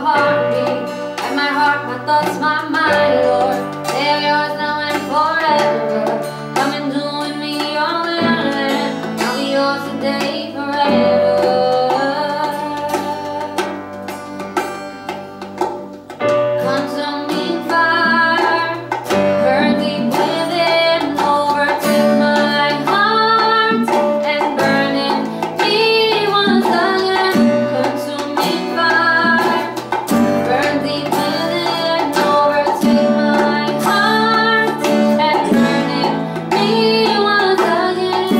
heartbeat, and my heart, my thoughts, my mind, Lord. They are yours now and forever. Come and do with me your will. I'll be yours today, forever. Consuming fire, burn deep within, overtake my heart and burn in me once again. Consuming fire, burn deep within, overtake my heart and burn in me once again.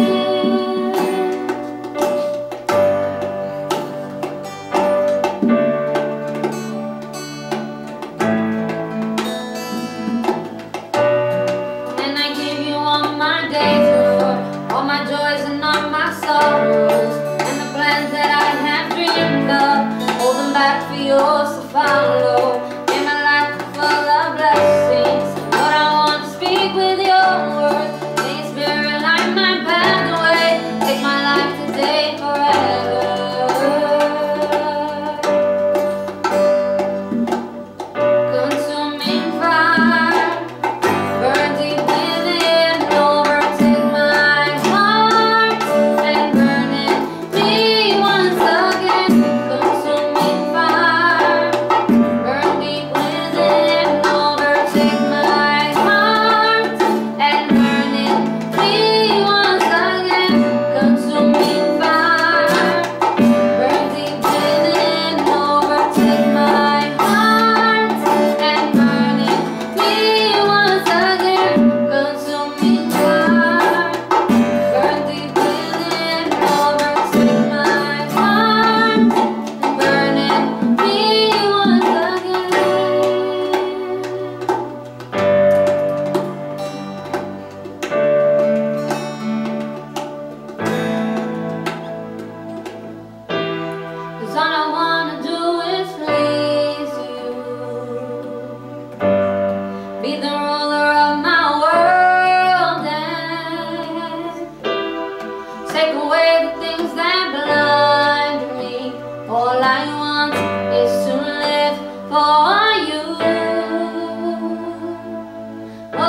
And I give you all my days, Lord, all my joys and all my sorrows, and the plans that I have dreamed of, hold them back for yours to follow. In my life full of blessings, Lord, I want to speak with your words. May your spirit light my pathway, take my life today, forever. Consuming fire, burn deep within, overtake my heart and burn in me once again. Consuming fire, burn deep within, overtake my heart and burn in me once again. Consuming fire, burn deep within, overtake my heart and burn in me once again. Consuming fire, burn deep within, overtake my heart and burn in me once again. Cause all I wanna do is please you, be the ruler of my world and take away the things that blind me. All I want is to live for you. Oh,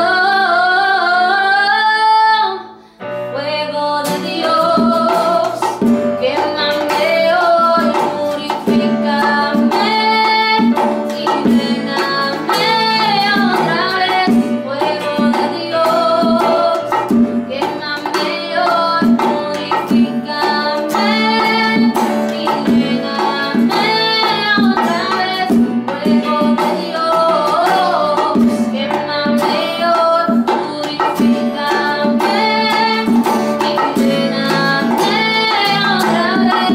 fuego de Dios, quémame hoy, purifícame y lléname otra vez. Fuego de Dios, quémame hoy, purifícame y lléname otra vez. Fuego de Dios, quémame hoy, purifícame y lléname otra vez.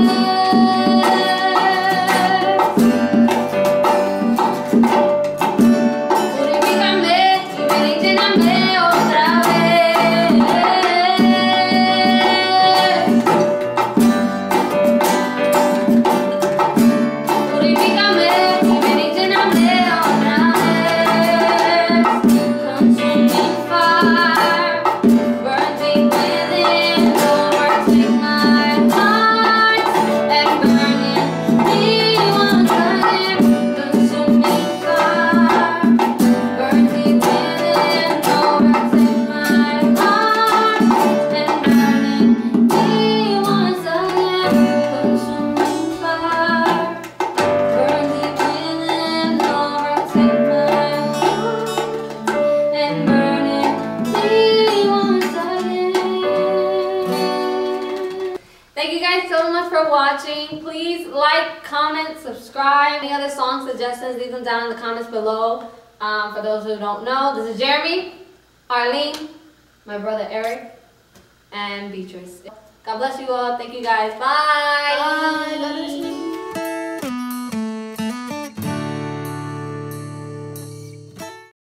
Purifícame y ven y lléname otra vez. Purifícame y ven y lléname otra vez. Consuming fire, burn deep within, overtake my heart and burn in me once again. Consuming fire, burn deep within, overtake my heart and burn in me once again. Consuming fire, burn deep within, overtake my heart and burn in me once again. Thank you guys so much for watching. Please like, comment, subscribe. Any other song suggestions, leave them down in the comments below. For those who don't know, this is Jeremy, Arlene, my brother Eric, and Beatriz. God bless you all. Thank you guys. Bye. Bye.